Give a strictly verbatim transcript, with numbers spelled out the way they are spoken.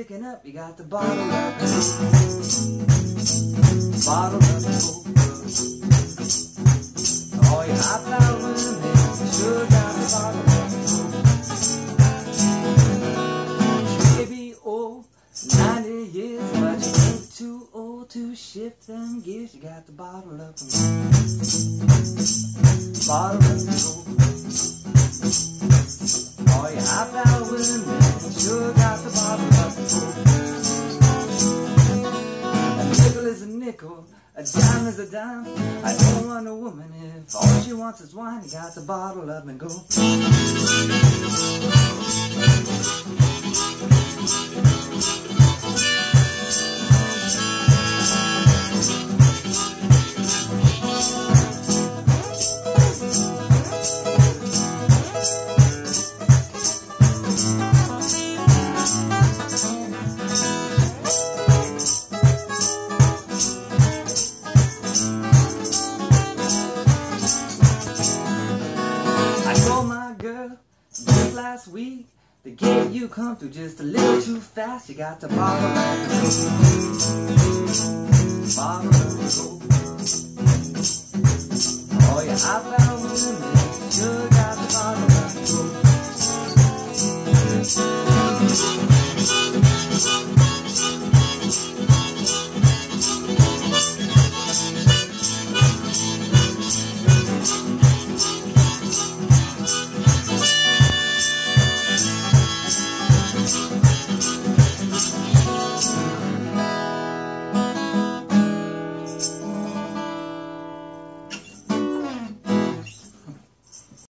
picking up, you got the bottle up and go. Bottle up and go. All you hot flower women, you sure got the bottle up and go. You may be old, ninety years, but you ain't too old to shift them gears. You got the bottle up and go. Bottle up and go. All you hot flower women, you sure got the bottle up and go. A nickel is a nickel, a dime is a dime. I don't want a woman if all she wants is wine. You got the bottle up and go. Just last week, the gate you come through just a little too fast. You got the bottle up and go. Bottle up and go. Oh, you hot flower women, sure